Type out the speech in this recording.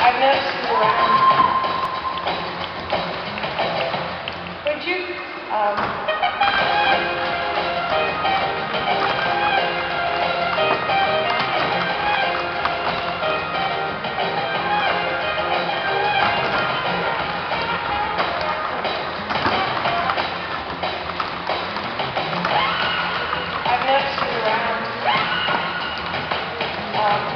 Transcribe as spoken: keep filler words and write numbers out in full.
I've noticed you around. Would you, um, I've noticed you around. Um,